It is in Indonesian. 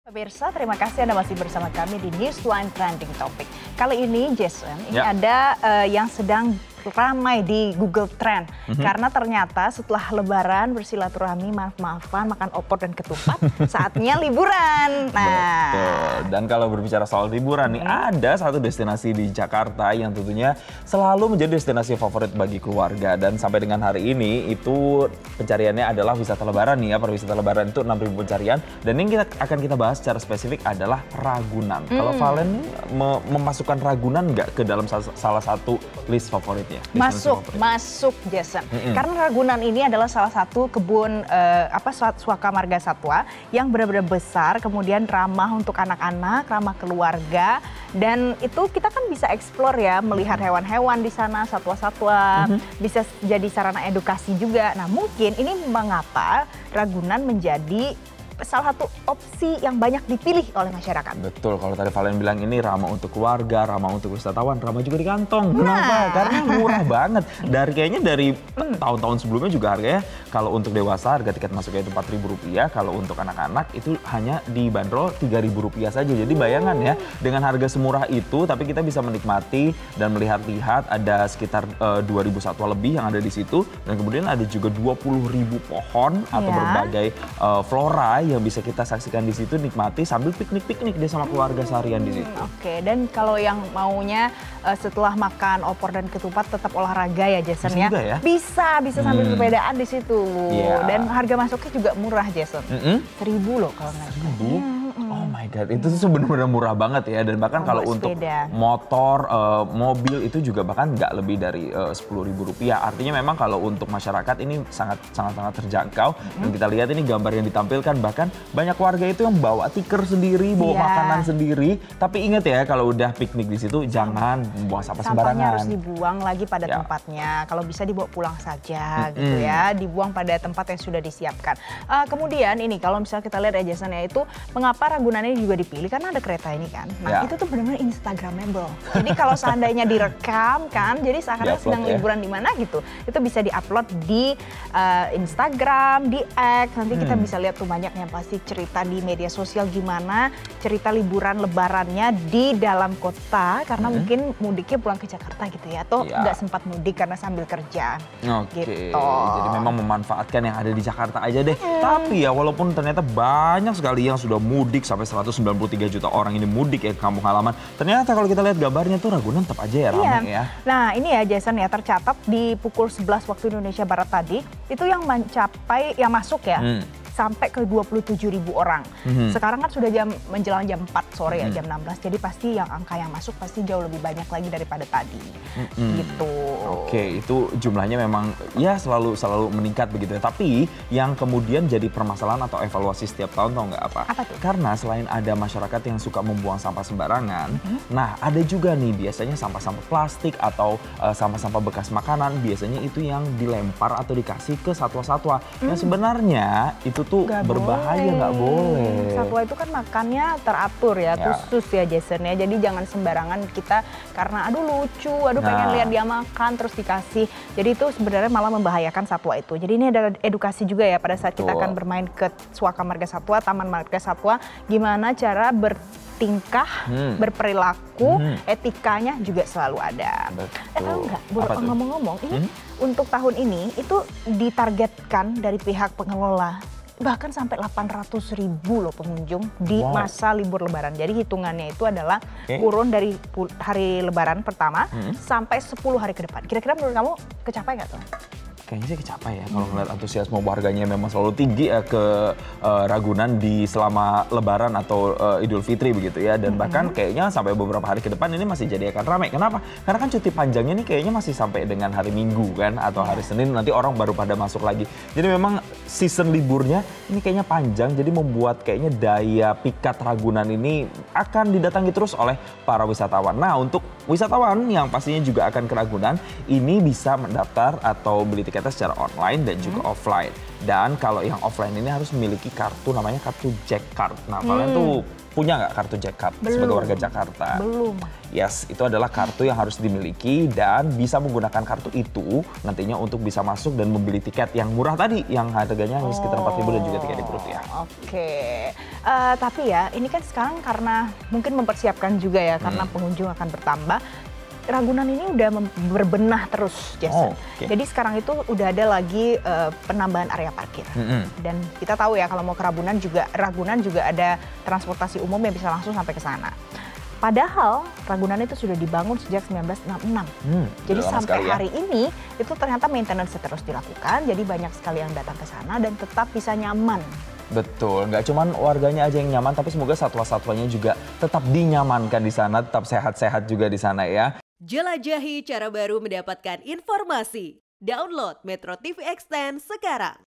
Pemirsa, terima kasih Anda masih bersama kami di Newsline Trending Topic. Kali ini, Jason, ini ada yang sedang ramai di Google Trend. Karena ternyata setelah Lebaran bersilaturahmi, maaf-maafan, makan opor dan ketupat, saatnya liburan. Nah, betul. Dan kalau berbicara soal liburan nih, ada satu destinasi di Jakarta yang tentunya selalu menjadi destinasi favorit bagi keluarga. Dan sampai dengan hari ini itu pencariannya adalah wisata Lebaran nih ya, perwisata Lebaran itu 6.000 pencarian. Dan yang akan kita bahas secara spesifik adalah Ragunan. Kalau Valen memasukkan Ragunan nggak ke dalam salah satu list favoritnya? Masuk Jason. Karena Ragunan ini adalah salah satu kebun Suaka Marga Satwa yang benar-benar besar, kemudian ramah untuk anak-anak, ramah keluarga, dan itu kita kan bisa explore ya, melihat hewan-hewan di sana, satwa-satwa, bisa jadi sarana edukasi juga. Nah, mungkin ini mengapa Ragunan menjadi salah satu opsi yang banyak dipilih oleh masyarakat. Betul, kalau tadi Valen bilang ini ramah untuk keluarga, ramah untuk wisatawan, ramah juga di kantong. Kenapa? Karena murah banget. Kayaknya dari tahun-tahun sebelumnya juga harganya kalau untuk dewasa harga tiket masuknya itu Rp4.000, kalau untuk anak-anak itu hanya dibanderol Rp3.000 saja. Jadi bayangan ya, dengan harga semurah itu tapi kita bisa menikmati dan melihat-lihat ada sekitar 2.000 satwa lebih yang ada di situ, dan kemudian ada juga 20.000 pohon atau berbagai flora yang bisa kita saksikan di situ, nikmati sambil piknik-piknik deh sama keluarga seharian di situ. Oke, dan kalau yang maunya setelah makan opor dan ketupat tetap olahraga ya Jason ya? Ya? Bisa sambil sepedaan di situ. Dan harga masuknya juga murah Jason. 1.000 loh kalau nggak salah. Oh my God, itu tuh benar-benar murah banget ya. Dan bahkan kalau untuk motor, mobil itu juga bahkan nggak lebih dari Rp10.000. Artinya memang kalau untuk masyarakat ini sangat terjangkau. Dan kita lihat ini gambar yang ditampilkan, bahkan banyak warga itu yang bawa tikar sendiri, bawa makanan sendiri. Tapi ingat ya, kalau udah piknik di situ jangan membuang sampah sembarangan. Sampahnya harus dibuang lagi pada tempatnya. Kalau bisa dibawa pulang saja gitu ya, dibuang pada tempat yang sudah disiapkan. Kemudian ini kalau misalnya kita lihat ya Jason ya, itu mengapa Ragunan ini juga dipilih karena ada kereta ini kan. Nah itu tuh benar-benar Instagramable. Jadi kalau seandainya direkam kan, jadi seakan-akan sedang liburan di mana gitu, itu bisa diupload di Instagram, di X. Nanti kita bisa lihat tuh banyak yang pasti cerita di media sosial gimana cerita liburan lebarannya di dalam kota, karena mungkin mudiknya pulang ke Jakarta gitu ya, atau nggak sempat mudik karena sambil kerja. Gitu. Jadi memang memanfaatkan yang ada di Jakarta aja deh. Tapi ya walaupun ternyata banyak sekali yang sudah mudik, sampai 193 juta orang ini mudik ya ke kampung halaman, ternyata kalau kita lihat gambarnya tuh Ragunan tetap aja ya ramai ya. Nah ini ya Jason ya, tercatat di pukul 11 waktu Indonesia Barat tadi, itu yang masuk ya, sampai ke 27.000 orang. Sekarang kan sudah menjelang jam 4 sore ya, jam 16. Jadi pasti yang angka yang masuk pasti jauh lebih banyak lagi daripada tadi. Gitu. Oke, itu jumlahnya memang ya selalu meningkat begitu ya. Tapi yang kemudian jadi permasalahan atau evaluasi setiap tahun tau nggak apa? Apa tuh? Karena selain ada masyarakat yang suka membuang sampah sembarangan, nah ada juga nih biasanya sampah-sampah plastik atau sampah-sampah bekas makanan, biasanya itu yang dilempar atau dikasih ke satwa-satwa. Yang sebenarnya itu tuh berbahaya, nggak boleh. Satwa itu kan makannya teratur ya, khusus ya Jason ya. Jadi jangan sembarangan kita karena aduh lucu, pengen lihat dia makan terus dikasih. Jadi itu sebenarnya malah membahayakan satwa itu. Jadi ini ada edukasi juga ya pada saat kita akan bermain ke Suaka Marga Satwa, Taman Marga Satwa, gimana cara bertingkah, berperilaku, etikanya juga selalu ada. Tahu nggak, ngomong-ngomong, ini untuk tahun ini itu ditargetkan dari pihak pengelola bahkan sampai 800.000 loh pengunjung di masa libur lebaran. Jadi hitungannya itu adalah kurun dari hari lebaran pertama sampai 10 hari ke depan. Kira-kira menurut kamu kecapai nggak tuh? Kayaknya sih kecapai ya, kalau ngeliat antusiasme warganya memang selalu tinggi ya ke Ragunan di selama Lebaran atau Idul Fitri begitu ya. Dan bahkan kayaknya sampai beberapa hari ke depan ini masih jadi akan ramai. Kenapa? Karena kan cuti panjangnya ini kayaknya masih sampai dengan hari Minggu kan, atau hari Senin, nanti orang baru pada masuk lagi. Jadi memang season liburnya ini kayaknya panjang, jadi membuat kayaknya daya pikat Ragunan ini akan didatangi terus oleh para wisatawan. Nah, untuk wisatawan yang pastinya juga akan ke Ragunan, ini bisa mendaftar atau beli tiketnya secara online dan juga offline. Dan kalau yang offline ini harus memiliki kartu namanya kartu Jack Card. Nah, kalian tuh punya nggak kartu Jack Card sebagai warga Jakarta? Belum. Yes, itu adalah kartu yang harus dimiliki dan bisa menggunakan kartu itu nantinya untuk bisa masuk dan membeli tiket yang murah tadi, yang harganya hanya sekitar 4.000 dan juga Rp3.000. Oke, tapi ya ini kan sekarang karena mungkin mempersiapkan juga ya, karena pengunjung akan bertambah. Ragunan ini udah berbenah terus, Jason. Jadi sekarang itu udah ada lagi penambahan area parkir. Dan kita tahu ya kalau mau ke Ragunan juga ada transportasi umum yang bisa langsung sampai ke sana. Padahal Ragunan itu sudah dibangun sejak 1966. Jadi sampai hari ini itu ternyata maintenance terus dilakukan. Jadi banyak sekali yang datang ke sana dan tetap bisa nyaman. Betul, nggak cuman warganya aja yang nyaman, tapi semoga satwa-satwanya juga tetap dinyamankan di sana, tetap sehat-sehat juga di sana ya. Jelajahi cara baru mendapatkan informasi. Download Metro TV Extend sekarang.